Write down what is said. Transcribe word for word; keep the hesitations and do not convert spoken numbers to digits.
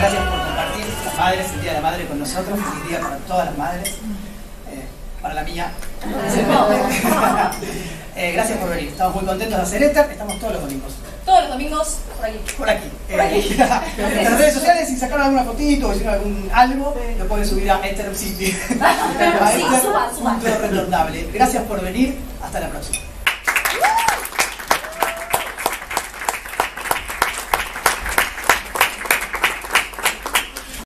gracias por compartir las madres, el Día de la Madre con nosotros. Feliz día para todas las madres. Eh, para la mía. eh, gracias por venir. Estamos muy contentos de hacer esta. Estamos todos los domingos. Todos los domingos por aquí. Por aquí. Por aquí. Eh, en las redes sociales, si sacaron alguna fotito o hicieron algún algo, lo pueden subir a Ether City. Sí, suban, suban. Punto retornable. Gracias por venir. Hasta la próxima.